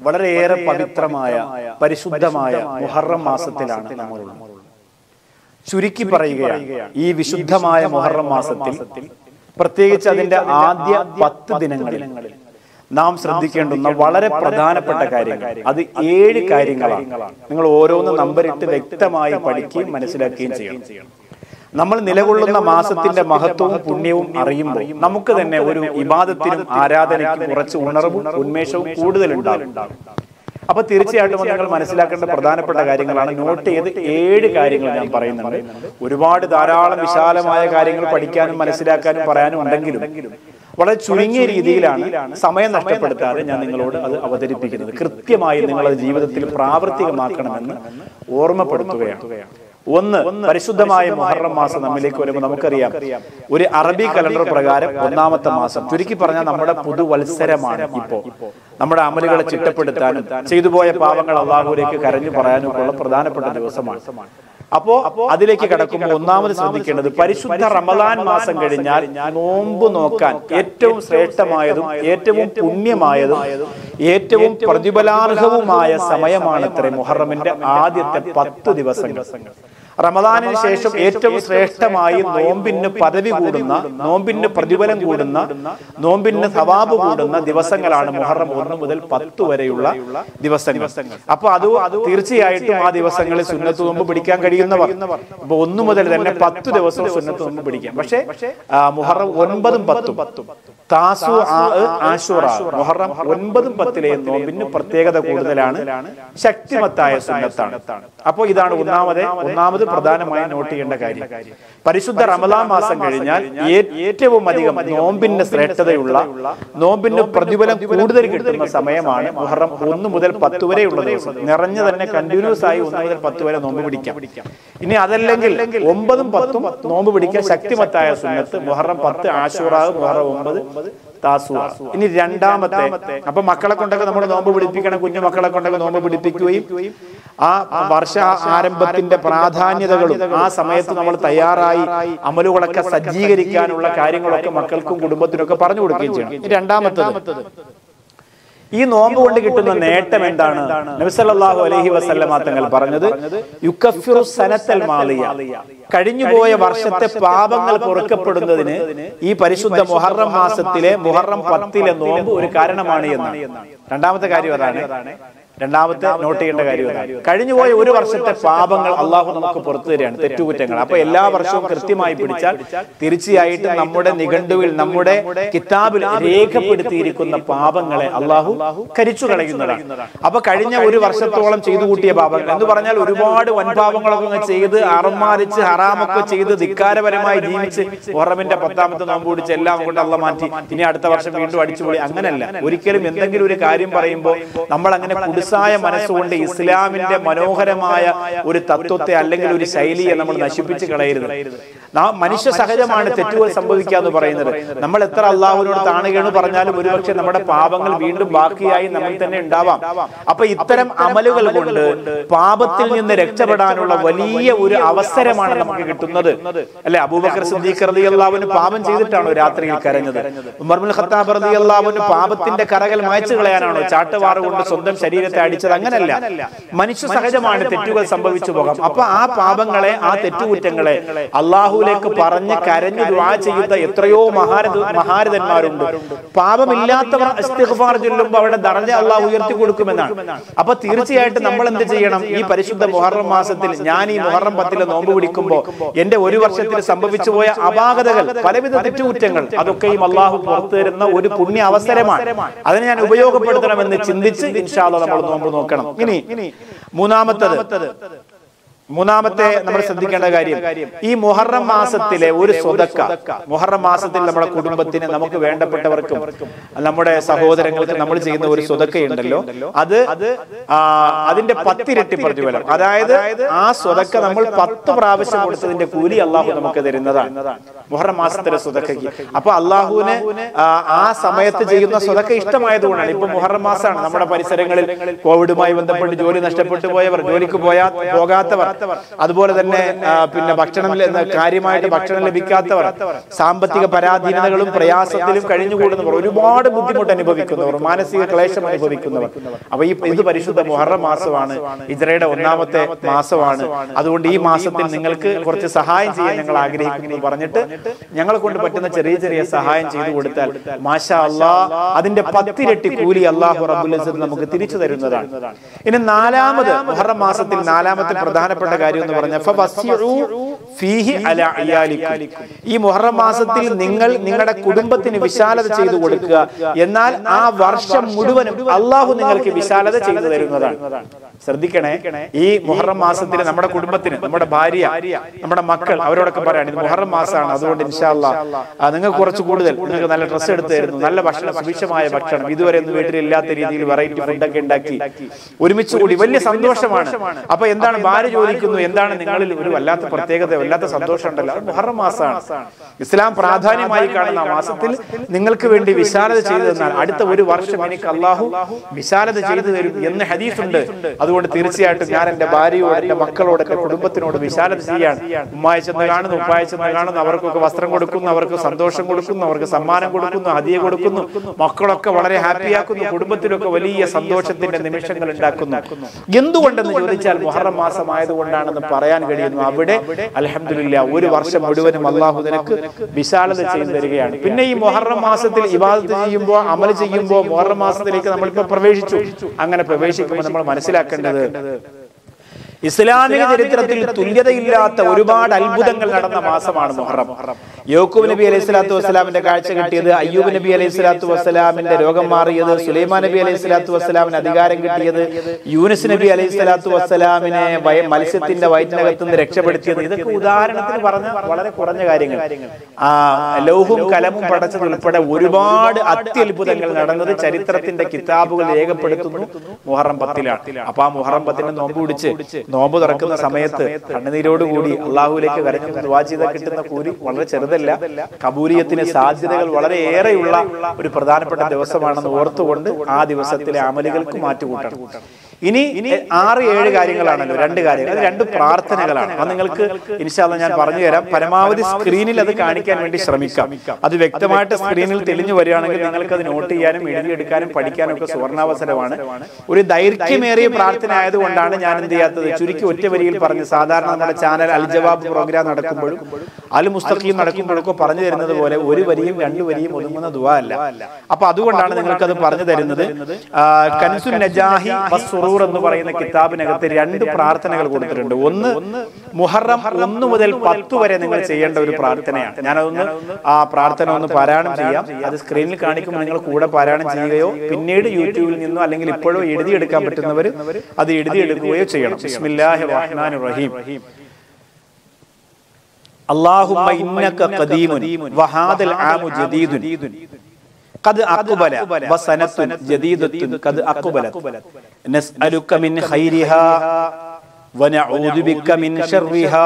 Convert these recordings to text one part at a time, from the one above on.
വളരെയേറെ പവിത്രമായ പരിശുദ്ധമായ മുഹറം മാസത്തിലാണ് നമ്മളുള്ളത്. ചുരുക്കി പറയുകയാണ്, ഈ വിശുദ്ധമായ മുഹറം മാസത്തിൽ പ്രത്യേകിച്ച് അതിന്റെ ആദ്യ 10 ദിനങ്ങളിൽ നാം ശ്രദ്ധിക്കേണ്ടുന്ന വളരെ പ്രധാനപ്പെട്ട കാര്യങ്ങൾ, അത് 7 കാര്യങ്ങളാണ്. നിങ്ങൾ ഓരോന്ന് നമ്പറിട്ട് വ്യക്തമായി പഠിക്കുകയും മനസ്സിലാക്കുകയും ചെയ്യണം. നമ്മൾ നിലകൊള്ളുന്ന മാസത്തിന്റെ മഹത്വവും പുണ്യവും അറിയുമ്പോൾ നമുക്ക് തന്നെ ഒരു ഇബാദത്തിനും ആരാധനയ്ക്കും കുറച്ച് ഉണർവും ഉന്മേഷവും കൂടുതലുണ്ടാകും. അപ്പൊ തീർച്ചയായിട്ടും നിങ്ങൾ മനസ്സിലാക്കേണ്ട പ്രധാനപ്പെട്ട കാര്യങ്ങളാണ്. നോട്ട് ചെയ്ത് 7 കാര്യങ്ങൾ ഞാൻ പറയുന്നുണ്ട്. ഒരുപാട് ധാരാളം വിശാലമായ കാര്യങ്ങൾ പഠിക്കാനും മനസ്സിലാക്കാനും പറയാനും ഉണ്ടെങ്കിലും വളരെ ചുരുങ്ങിയ രീതിയിലാണ്, സമയം നഷ്ടപ്പെടുത്താതെ ഞാൻ നിങ്ങളോട് അത് അവതരിപ്പിക്കുന്നത്. കൃത്യമായി നിങ്ങളത് ജീവിതത്തിൽ പ്രാവർത്തികമാക്കണമെന്ന് ഓർമ്മപ്പെടുത്തുകയാണ്. ഒന്ന്, പരിശുദ്ധമായ മുഹറം മാസം നമ്മിലേക്ക് വരുമ്പോൾ നമുക്കറിയാം, ഒരു അറബി കലണ്ടർ പ്രകാരം 1ാമത്തെ മാസം. ചുരുക്കി പറഞ്ഞാൽ നമ്മുടെ പുതുവത്സരമാണ്. ഇപ്പോ നമ്മുടെ അമലുകളെ ചിട്ടപ്പെടുത്താനും ചെയ്തുപോയ പാവങ്ങൾ അള്ളാഹുവിലേക്ക് കരഞ്ഞു പറയാനും ഉള്ള പ്രധാനപ്പെട്ട ദിവസമാണ്. അപ്പോ അതിലേക്ക് കടക്കുമ്പോൾ ഒന്നാമത് ശ്രദ്ധിക്കേണ്ടത്, പരിശുദ്ധ റമദാൻ മാസം കഴിഞ്ഞാൽ നോമ്പ് നോക്കാൻ ഏറ്റവും ശ്രേഷ്ഠമായതും ഏറ്റവും പുണ്യമായതും ഏറ്റവും പ്രതിഫലാർഹവുമായ സമയമാണത്രേ മുഹറമിന്റെ ആദ്യത്തെ 10 ദിവസങ്ങൾ. റമദാനിന് ശേഷം ഏറ്റവും ശ്രേഷ്ഠമായി നോമ്പിന് പദവി കൂടുന്ന, നോമ്പിന് പ്രതിഫലം കൂടുന്ന, നോമ്പിന് സവാബ് കൂടുന്ന ദിവസങ്ങളാണ് മുഹറം 1 മുതൽ 10 വരെയുള്ള ദിവസങ്ങൾ. അപ്പൊ അത് തീർച്ചയായിട്ടും ആ ദിവസങ്ങളിൽ സുന്നത്ത് നോമ്പ് പിടിക്കാൻ കഴിയുന്നവർ ഇപ്പൊ 1 മുതൽ തന്നെ 10 ദിവസം സുന്നത്ത് നോമ്പ് പിടിക്കാം. പക്ഷെ മുഹറം 9ഉം 10ഉം താസു ആശുറ, മുഹറം 9ഉം 10ലെയും നോമ്പിന് പ്രത്യേകത കൂടുതലാണ്, ശക്തിമത്തായ സുന്നത്താണ്. അപ്പോ ഇതാണ് ഒന്നാമത് പ്രധാനമായി നോട്ട് ചെയ്യേണ്ട കാര്യം. പരിശുദ്ധ റമദാൻ മാസം കഴിഞ്ഞാൽ ഏറ്റവും അധികം നോമ്പിന് ശ്രേഷ്ഠതയുള്ള, നോമ്പിന് പ്രതിഫലം കൂടുതൽ കിട്ടുന്ന സമയമാണ് മുഹറം 1 മുതൽ 10 വരെയുള്ള ദിവസം. നിറഞ്ഞു തന്നെ കണ്ടിന്യൂസ് ആയി 1 മുതൽ 10 വരെ നോമ്പ് പിടിക്കാം. ഇനി അതല്ലെങ്കിൽ 9ഉം 10ഉം നോമ്പ് പിടിക്കാൻ ശക്തിമത്തായ സുന്നത്ത്. മുഹറം 10 ആശുറ, മുഹറം 9 താസു. ഇനി രണ്ടാമത്തെ, അപ്പൊ മക്കളെ കൊണ്ടൊക്കെ നമ്മൾ നോമ്പ് പിടിപ്പിക്കണം. കുഞ്ഞു മക്കളെ കൊണ്ടൊക്കെ നോമ്പ് പിടിപ്പിക്കുകയും ആ വർഷ ആരംഭത്തിന്റെ പ്രാധാന്യതകളും ആ സമയത്ത് നമ്മൾ തയ്യാറായി അമലുകളൊക്കെ സജ്ജീകരിക്കാനുള്ള കാര്യങ്ങളൊക്കെ മക്കൾക്കും കുടുംബത്തിനൊക്കെ പറഞ്ഞു കൊടുക്കുകയും ചെയ്യണം. രണ്ടാമത്തത്, ഈ നോമ്പ് കൊണ്ട് കിട്ടുന്ന നേട്ടം എന്താണ്? നബി സല്ലല്ലാഹു അലൈഹി വസല്ലമ തങ്ങൾ പറഞ്ഞത്, യുകഫിറു സനത്തൽ മാളിയ, കഴിഞ്ഞുപോയ വർഷത്തെ പാപങ്ങൾ പൊറുക്കപ്പെടുന്നതിന് ഈ പരിശുദ്ധ മുഹറം മാസത്തിലെ മുഹറം 10ലെ നോമ്പ് ഒരു കാരണമാണ് എന്നാണ്. രണ്ടാമത്തെ കാര്യം അതാണ്. രണ്ടാമത്തെ നോട്ട് ചെയ്യേണ്ട കാര്യം അതാണ്. കഴിഞ്ഞുപോയ ഒരു വർഷത്തെ പാപങ്ങൾ അള്ളാഹു നമുക്ക് പുറത്തു തരികയാണ്, തെറ്റുകുറ്റങ്ങൾ. അപ്പൊ എല്ലാ വർഷവും കൃത്യമായി പിടിച്ചാൽ തീർച്ചയായിട്ടും നമ്മുടെ നിഘണ്ടുവിൽ, നമ്മുടെ കിതാബിൽ രേഖപ്പെടുത്തിയിരിക്കുന്ന പാപങ്ങളെ അള്ളാഹു കരിച്ചു കളയുന്നതാണ്. അപ്പൊ കഴിഞ്ഞ ഒരു വർഷത്തോളം ചെയ്തു കൂട്ടിയ പാപങ്ങൾ എന്ന് പറഞ്ഞാൽ ഒരുപാട് വൻപാപങ്ങളൊക്കെ ചെയ്ത് അറമാരിച്ച് ഹറാമൊക്കെ ചെയ്ത് ധിക്കാരപരമായി ജീവിച്ച് മുഹറമിന്റെ 10ാമത്തെ നോമ്പ് പിടിച്ച് എല്ലാം കൊണ്ട് അള്ളാഹ് മാറ്റി ഇനി അടുത്ത വർഷം വീണ്ടും അടിച്ചുപൊളി. അങ്ങനല്ല. ഒരിക്കലും എന്തെങ്കിലും ഒരു കാര്യം പറയുമ്പോൾ നമ്മൾ അങ്ങനെ മനസ്സുകൊണ്ട് ഇസ്ലാമിന്റെ മനോഹരമായ ഒരു തത്വത്തെ അല്ലെങ്കിൽ ഒരു ശൈലിയെ നമ്മൾ നശിപ്പിച്ച് കളയരുത്. മനുഷ്യ സഹജമാണ് തെറ്റുകൾ സംഭവിക്കുക എന്ന് പറയുന്നത്. നമ്മൾ എത്ര അള്ളാഹുവിനോട് താണുകയാണ് പറഞ്ഞാലും ഒരുപക്ഷെ നമ്മുടെ പാപങ്ങൾ വീണ്ടും ബാക്കിയായി നമ്മൾ തന്നെ ഉണ്ടാവാം. അപ്പൊ ഇത്തരം അമലുകൾ കൊണ്ട് പാപത്തിൽ നിന്ന് രക്ഷപ്പെടാനുള്ള വലിയ ഒരു അവസരമാണ് നമുക്ക് കിട്ടുന്നത്. അല്ലെ, അബൂബക്കർ സിദ്ദീഖ് റളിയല്ലാഹു അൻഹു പാപം ചെയ്തിട്ടാണോ രാത്രിയിൽ കരഞ്ഞത്? ഉമർ ഇബ്നുൽ ഖത്താബ് റളിയല്ലാഹു അൻഹു പാപത്തിന്റെ കറകൾ മായ്ച്ചു കളയാനാണോ ചാട്ടുവാറ് കൊണ്ട് സ്വന്തം ശരീരത്തെ അടിച്ചത്? അങ്ങനല്ല. മനുഷ്യ സഹജമാണ് തെറ്റുകൾ സംഭവിച്ചു പോകാം. അപ്പൊ ആ പാപങ്ങളെ, ആ തെറ്റുകുറ്റങ്ങളെ അള്ളാഹുലേക്ക് പറഞ്ഞ് കരഞ്ഞു ദുആ ചെയ്യുന്ന എത്രയോ മഹാരഥന്മാരുണ്ട്. പാപമില്ലാത്തവർ ഇസ്തിഗ്ഫാർ ചൊല്ലുമ്പോൾ അവരുടെ ദറജ അള്ളാഹു ഉയർത്തി കൊടുക്കുമെന്നാണ്. അപ്പൊ തീർച്ചയായിട്ടും നമ്മൾ എന്ത് ചെയ്യണം? ഈ പരിശുദ്ധ മുഹറം മാസത്തിൽ ഞാൻ ഈ മുഹറം 10ലെ നോമ്പ് പിടിക്കുമ്പോൾ എന്റെ ഒരു വർഷത്തിൽ സംഭവിച്ചു പോയ അപാകതകൾ, പലവിധ തെറ്റുകുറ്റങ്ങൾ, അതൊക്കെയും അള്ളാഹു പുറത്തു തരുന്ന ഒരു പുണ്യ അവസരമാണ്. അതിനെ ഞാൻ ഉപയോഗപ്പെടുത്തണമെന്ന് ചിന്തിച്ച് ഇൻഷാ അല്ലാഹ് നമ്മൾ നോമ്പ് നോക്കണം. ഇനി മൂന്നാമത്തെ നമ്മൾ ശ്രദ്ധിക്കേണ്ട കാര്യം, ഈ മുഹറം മാസത്തിലെ ഒരു സ്വതക്ക, മുഹറം മാസത്തിൽ നമ്മുടെ കുടുംബത്തിന്, നമുക്ക് വേണ്ടപ്പെട്ടവർക്കും നമ്മുടെ സഹോദരങ്ങൾക്ക് നമ്മൾ ചെയ്യുന്ന ഒരു സ്വതക്കയുണ്ടല്ലോ, അതിന്റെ 10 ഇരട്ടി പ്രതിഫലം. അതായത് ആ സ്വതക്ക നമ്മൾ 10 പ്രാവശ്യം കൊടുത്തതിന്റെ കൂലി അള്ളാഹു നമുക്ക് തരുന്നതാണ് മുഹറം മാസത്തിലെ സ്വതക്കയ്ക്ക്. അപ്പൊ അള്ളാഹുവിന് ആ സമയത്ത് ചെയ്യുന്ന സ്വതക്ക ഇഷ്ടമായതുകൊണ്ടാണ്. ഇപ്പൊ മുഹറം മാസമാണ്. നമ്മുടെ പരിസരങ്ങളിൽ കോവിഡുമായി ബന്ധപ്പെട്ട് ജോലി നഷ്ടപ്പെട്ടു പോയവർ, ജോലിക്ക് പോകാത്തവർ, അതുപോലെ തന്നെ പിന്നെ ഭക്ഷണം കാര്യമായിട്ട് ഭക്ഷണം ലഭിക്കാത്തവർ, സാമ്പത്തിക പരാധീനതകളും പ്രയാസത്തിലും കഴിഞ്ഞുകൂടുന്നവർ, ഒരുപാട് ബുദ്ധിമുട്ട് അനുഭവിക്കുന്നവർ, മാനസിക ക്ലേശം അനുഭവിക്കുന്നവർ. അപ്പൊ ഇത് പരിശുദ്ധ മുഹറം മാസമാണ്, ഹിജ്റയുടെ 1-ാമത്തെ മാസമാണ്. അതുകൊണ്ട് ഈ മാസത്തിൽ നിങ്ങൾക്ക് കുറച്ച് സഹായം ചെയ്യാൻ ഞങ്ങൾ ആഗ്രഹിക്കുന്നു പറഞ്ഞിട്ട് ഞങ്ങളെ കൊണ്ട് പറ്റുന്ന ചെറിയ ചെറിയ സഹായം ചെയ്തു കൊടുത്താൽ മാഷാ അല്ലാഹ് അതിന്റെ 10 ഇരട്ടി കൂലി അല്ലാഹു റബ്ബുൽ ഇസ്സത്ത് നമുക്ക് തിരിച്ചു തരുന്നതാണ്. ഇനി 4-ാമത് മുഹറം മാസത്തിൽ 4-ാമത്തെ പ്രധാനപ്പെട്ട കാര്യം എന്ന് പറഞ്ഞാൽ ഫവസ്സിഉ ഫീഹി അലാ ഇയാലിക്കും. ഈ മുഹറം മാസത്തിൽ നിങ്ങൾ നിങ്ങളുടെ കുടുംബത്തിന് വിശാലത ചെയ്തു കൊടുക്കുക. എന്നാൽ ആ വർഷം മുഴുവനും അല്ലാഹു നിങ്ങൾക്ക് വിശാലത ചെയ്തു തരുന്നതാണ്. ശ്രദ്ധിക്കണേ, ഈ മുഹറം മാസത്തിൽ നമ്മുടെ കുടുംബത്തിന്, നമ്മുടെ ഭാര്യ, നമ്മുടെ മക്കൾ, അവരോടൊക്കെ പറയാണ് ഇത് മുഹറം മാസമാണ്, അതുകൊണ്ട് ഇൻഷാ അല്ലാഹ് നിങ്ങൾക്ക് കുറച്ച് കൂടുതൽ നിങ്ങൾക്ക് നല്ല ഡ്രസ്സ് എടുത്തു തരുന്നു, നല്ല ഭക്ഷണം, സുഭിക്ഷമായ ഭക്ഷണം, ഇതുവരെ ഒന്നും വീട്ടിലില്ലാത്ത രീതിയിൽ വെറൈറ്റി ഫുഡൊക്കെ ഉണ്ടാക്കി ഒരുമിച്ച് കൂടി വലിയ സന്തോഷമാണ്. അപ്പൊ എന്താണ് ഭാര്യ ചോദിക്കുന്നു, എന്താണ് നിങ്ങളിൽ ഒരു വല്ലാത്ത പ്രത്യേകത, വല്ലാത്ത സന്തോഷം ഉണ്ടല്ലോ? അത് മുഹറം മാസമാണ്. ഇസ്ലാം പ്രാധാന്യമായി കാണുന്ന മാസത്തിൽ നിങ്ങൾക്ക് വേണ്ടി വിശാലത ചെയ്തു തന്നാൽ അടുത്ത ഒരു വർഷം എനിക്ക് അല്ലാഹു വിശാലത ചെയ്തു തരും എന്ന് ഹദീസുണ്ട്. അതുകൊണ്ട് തീർച്ചയായിട്ടും ഞാൻ എന്റെ ഭാര്യയോട്, എന്റെ മക്കളോട്, എന്റെ കുടുംബത്തിനോട് വിശാലത ചെയ്യാൻ ഉമ്മായ ചെന്ന് കാണുന്നു, ഉപ്പായ ചെന്ന് കാണുന്നു, അവർക്കൊക്കെ വസ്ത്രം കൊടുക്കുന്നു, അവർക്ക് സന്തോഷം കൊടുക്കുന്നു, അവർക്ക് സമ്മാനം കൊടുക്കുന്നു, ഹദിയ കൊടുക്കുന്നു, മക്കളൊക്കെ വളരെ ഹാപ്പിയാക്കുന്നു, കുടുംബത്തിലൊക്കെ വലിയ സന്തോഷത്തിന്റെ നിമിഷങ്ങൾ ഉണ്ടാക്കുന്നു. എന്തുകൊണ്ടെന്ന് ചോദിച്ചാൽ മുഹറം മാസമായതുകൊണ്ടാണെന്ന് പറയാൻ കഴിയുന്നു. അവിടെ അൽഹംദുലില്ലാ ഒരു വർഷം മുഴുവനും അല്ലാഹു നിനക്ക് വിശാലത ചെയ്തു തരികയാണ്. പിന്നെ ഈ മുഹറം മാസത്തിൽ ഇബാദത്ത് ചെയ്യുമ്പോൾ, അമൽ ചെയ്യുമ്പോൾ മുഹറം മാസത്തിലേക്ക് നമ്മളിപ്പോ പ്രവേശിച്ചു. അങ്ങനെ പ്രവേശിക്കുമ്പോൾ നമ്മൾ മനസ്സിലാക്കേണ്ടത് ഇസ്ലാമിക ചരിത്രത്തിൽ തുല്യതയില്ലാത്ത ഒരുപാട് അത്ഭുതങ്ങൾ നടന്ന മാസമാണ് മുഹറം. യാക്കൂബ് നബി അലൈഹി സ്വലാത്തു വസ്സലാമിന്റെ കാഴ്ച കിട്ടിയത്, അയ്യൂബ് നബി അലൈഹി സ്വലാത്തു വസ്സലാമിന്റെ രോഗം മാറിയത്, സുലൈമാൻ നബി അലൈഹി സ്വലാത്തു വസ്സലാമിന് അധികാരം കിട്ടിയത്, യൂനുസ് നബി അലൈഹി സ്വലാത്തു വസ്സലാമിനെ മത്സ്യത്തിന്റെ വയറ്റിനകത്ത് നിന്ന് രക്ഷപ്പെടുത്തിയത്, ഇതൊക്കെ ഉദാഹരണത്തിന് പറഞ്ഞ വളരെ കുറഞ്ഞ കാര്യങ്ങൾ. ലൗഹും കലമും പടച്ചതുൾപ്പെടെ ഒരുപാട് അത്യത്ഭുതങ്ങൾ നടന്നത് ചരിത്രത്തിന്റെ കിതാബുകൾ രേഖപ്പെടുത്തുന്നു മുഹറം 10-ലാണ്. അപ്പൊ ആ മുഹറം 10-ന് നോമ്പ് പിടിച്ച് നോമ്പ് തുറക്കുന്ന സമയത്ത് കണ്ണുനീരോടുകൂടി അള്ളാഹുവിലേക്ക് കരഞ്ഞു ദുആ ചെയ്താൽ കിട്ടുന്ന കൂലി വളരെ ചെറുതല്ല. കബൂലിയത്തിന് സാധ്യതകൾ വളരെ ഏറെയുള്ള ഒരു പ്രധാനപ്പെട്ട ദിവസമാണെന്ന് ഓർത്തുകൊണ്ട് ആ ദിവസത്തിലെ അമലുകൾക്ക് മാറ്റുകൂട്ടണം. ഇനി 6-7 കാര്യങ്ങളാണല്ലോ, 2 കാര്യങ്ങൾ, അത് 2 പ്രാർത്ഥനകളാണ്. അത് നിങ്ങൾക്ക് ഇൻഷാ അല്ലാഹ് ഞാൻ പറഞ്ഞു തരാം. പരമാവധി സ്ക്രീനിൽ അത് കാണിക്കാൻ വേണ്ടി ശ്രമിക്കാം. അത് വ്യക്തമായിട്ട് സ്ക്രീനിൽ തെളിഞ്ഞു വരികയാണെങ്കിൽ നിങ്ങൾക്ക് അത് നോട്ട് ചെയ്യാനും എഴുതിയെടുക്കാനും പഠിക്കാനും ഒക്കെ സുവർണാവസരമാണ്. ഒരു ദൈർഘ്യമേറിയ പ്രാർത്ഥന ആയതുകൊണ്ടാണ് ഞാൻ എന്ത് ചെയ്യാത്തത്, ചുരുക്കി ഒറ്റ വരിയിൽ പറഞ്ഞു. സാധാരണ നമ്മുടെ ചാനൽ അൽ ജവാബ് പ്രോഗ്രാം നടക്കുമ്പോഴും അൽ മുസ്തഖീം നടക്കുമ്പോഴൊക്കെ പറഞ്ഞു തരുന്നത് പോലെ 1 വരിയും 2 വരിയും ഒതുങ്ങുന്ന ദുആ അല്ല. അപ്പൊ അതുകൊണ്ടാണ് നിങ്ങൾക്ക് അത് പറഞ്ഞു തരുന്നത്. കൻസുൻ നജാഹി വസ്സുറൂർ എന്ന് പറയുന്ന കിതാബിനകത്ത് 2 പ്രാർത്ഥനകൾ കൊടുത്തിട്ടുണ്ട്. ഒന്ന് മുഹറം 1 മുതൽ 10 വരെ നിങ്ങൾ ചെയ്യേണ്ട ഒരു പ്രാർത്ഥനയാണ്. ഞാനതൊന്ന് ആ പ്രാർത്ഥന ഒന്ന് പാരായണം ചെയ്യാം. അത് സ്ക്രീനിൽ കാണിക്കുമ്പോൾ നിങ്ങൾ കൂടെ പാരായണം ചെയ്യുകയോ പിന്നീട് യൂട്യൂബിൽ നിന്നോ അല്ലെങ്കിൽ ഇപ്പോഴോ എഴുതിയെടുക്കാൻ പറ്റുന്നവർ അത് എഴുതിയെടുക്കുകയോ ചെയ്യണം. ബിസ്മില്ലാഹിർ റഹ്മാനിർ റഹീം. اللهم إنك قديم وهذا العام جديد قد أقبل وسنة جديدة قد أقبلت نسألك من خيرها ونعوذ بك من شرها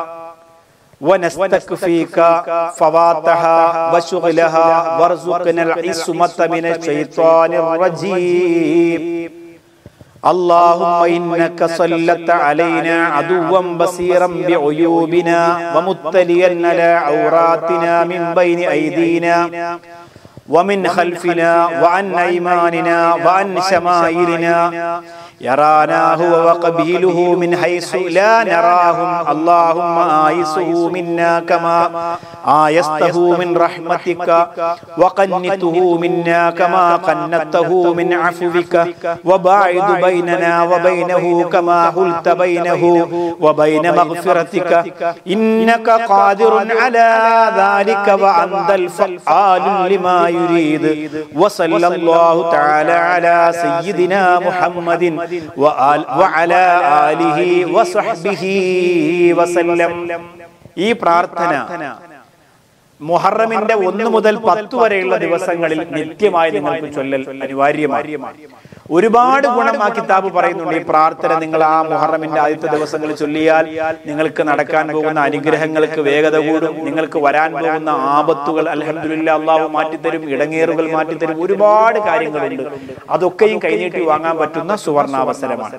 ونستكفيك فواتها وشغلها وارزقنا العصمة من الشيطان الرجيم اللهم إنك صلت علينا عدوا بصيرا بعيوبنا ومطليا على عوراتنا من بين أيدينا ومن خلفنا وعن أيماننا وعن شمائلنا يرانا هو وقبيله من حيث لا نراهم اللهم آيسه منا كما آيسته من رحمتك وقنته منا كما قنته من عفوك وباعد بيننا وبينه كما حلت بينه وبين مغفرتك إنك قادر على ذلك وأنت الفعال لما يريد وصلى الله تعالى على سيدنا محمد وعلى آله وصحبه وسلم. ഈ പ്രാർത്ഥന മുഹറമിന്റെ 1 മുതൽ 10 വരെയുള്ള ദിവസങ്ങളിൽ നിത്യമായി നിങ്ങൾക്ക് ചൊല്ലൽ അനിവാര്യമാണ്. ഒരുപാട് ഗുണം ആ കിതാബ് പറയുന്നുണ്ട്. ഈ പ്രാർത്ഥന നിങ്ങൾ ആ മുഹറമിന്റെ ആദ്യത്തെ ദിവസങ്ങളിൽ ചൊല്ലിയാൽ നിങ്ങൾക്ക് നടക്കാൻ പോകുന്ന അനുഗ്രഹങ്ങൾക്ക് വേഗത കൂടും. നിങ്ങൾക്ക് വരാൻ പോകുന്ന ആപത്തുകൾ അൽഹംദുലില്ലാ അല്ലാഹു മാറ്റിത്തരും, ഇടങ്ങേറുകൾ മാറ്റിത്തരും. ഒരുപാട് കാര്യങ്ങളുണ്ട്. അതൊക്കെയും കൈനീട്ടി വാങ്ങാൻ പറ്റുന്ന സുവർണാവസരമാണ്.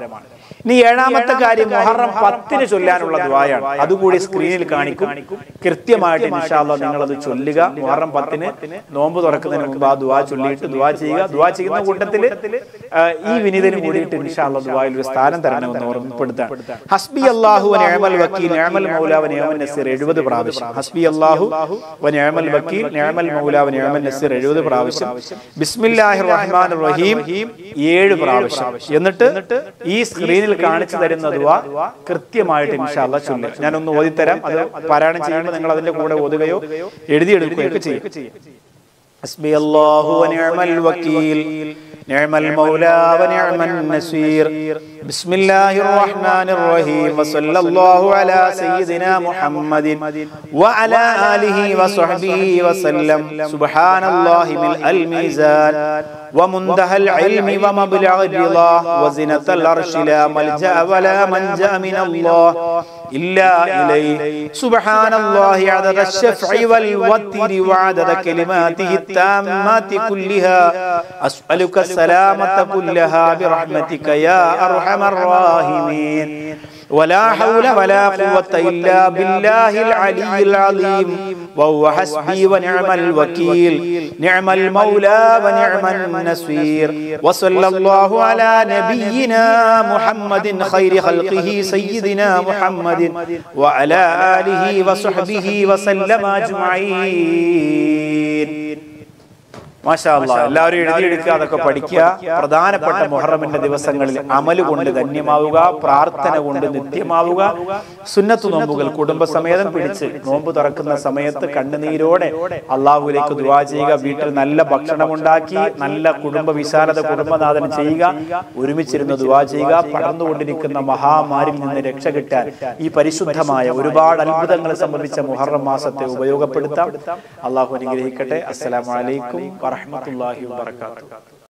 ഇനി ഏഴാമത്തെ കാര്യം മുഹറം 10 ചൊല്ലാനുള്ള ദുആയാണ്. അതുകൂടി സ്ക്രീനിൽ കാണിക്കും. കൃത്യമായിട്ട് ഇൻഷാ അല്ലാഹ് നിങ്ങൾ അത് ചൊല്ലുക. മുഹറം 10 നോമ്പ് തുറക്കുന്നതിന് മുമ്പ് ആ ദുആ ചൊല്ലിയിട്ട് ദുആ ചെയ്യുക. ദുആ ചെയ്യുന്ന കൂട്ടത്തിൽ ഈ വിനീതന് കൂടിയിട്ട് ഇൻഷാ അല്ലാഹ് ദുആയിൽ ഒരു സ്ഥാനം തരണമെന്ന് ഓർമ്മപ്പെടുത്താൻ. ഹസ്ബി അല്ലാഹു വ നിഅമൽ വക്കീൽ നിഅമൽ മൗലാ വ നിഅമൻ നസീർ 70 പ്രാവശ്യം. ഹസ്ബി അല്ലാഹു വ നിഅമൽ വക്കീൽ നിഅമൽ മൗലാ വ നിഅമൻ നസീർ 70 പ്രാവശ്യം. ബിസ്മില്ലാഹിർ റഹ്മാനിർ റഹീം 7 പ്രാവശ്യം. എന്നിട്ട് ഈ സ്ക്രീനിൽ കാണിച്ചു തരുന്ന ദുആ കൃത്യമായിട്ട് ഇൻഷാ അല്ലാഹ് ചൊല്ലുക. ഞാനൊന്ന് ഓതിത്തരാം. അത് പാരായണം ചെയ്യുമ്പോൾ നിങ്ങൾ അതിന്റെ കൂടെ ഓതുകയോ എഴുതിയെടുക്കുകയോ ചെയ്യും. ഹസ്ബി അല്ലാഹു വ നിഅമൽ വക്കീൽ നിഅമൽ മൗലാ വ നിഅമൻ നസീർ. ബിസ്മില്ലാഹിർ റഹ്മാനിർ റഹീം വസല്ലല്ലാഹു അലാ സയ്യിദിനാ മുഹമ്മദിൻ വഅലാ ആലിഹി വസഹ്ബിഹി വസല്ലം. സുബ്ഹാനല്ലാഹി മിൽ മീസാൻ ومنتهى العلم ومبلغ الرضا وزنة العرش لا ملجأ ولا منجأ من الله إلا إليه. سبحان الله عدد الشفع والوتر وعدد كلماته التامات كلها. أسألك السلامة كلها برحمتك يا أرحم الراحمين. ولا حول ولا قوة إلا بالله العلي العظيم. وهو حسبي ونعم الوكيل نعم المولى ونعم النصير. وصلى الله على نبينا محمد خير خلقه سيدنا محمد وعلى آله وصحبه وسلم أجمعين. മാഷാ അല്ലാഹ്. എല്ലാവരും എഴുതിയെടുക്കുക, അതൊക്കെ പഠിക്കുക. പ്രധാനപ്പെട്ട മുഹറമിന്റെ ദിവസങ്ങളിൽ അമല് കൊണ്ട് ധന്യമാവുക, പ്രാർത്ഥന കൊണ്ട് നിത്യമാവുക. സുന്നത്ത് നോമ്പുകൾ കുടുംബസമേതം പിടിച്ച് നോമ്പ് തുറക്കുന്ന സമയത്ത് കണ്ണുനീരോടെ അള്ളാഹുവിലേക്ക് ദുആ ചെയ്യുക. വീട്ടിൽ നല്ല ഭക്ഷണം ഉണ്ടാക്കി നല്ല കുടുംബ വിശാലത കുടുംബനാഥൻ ചെയ്യുക. ഒരുമിച്ചിരുന്ന് ദുആ ചെയ്യുക. പടർന്നുകൊണ്ടിരിക്കുന്ന മഹാമാരിൽ നിന്ന് രക്ഷ കിട്ടാൻ ഈ പരിശുദ്ധമായ ഒരുപാട് അത്ഭുതങ്ങൾ സംഭവിച്ച മുഹറം മാസത്തെ ഉപയോഗപ്പെടുത്താം. അള്ളാഹു അനുഗ്രഹിക്കട്ടെ. അസ്സലാമു അലൈക്കും വറഹ്മത്തുള്ളാഹി വബറകാതുഹു.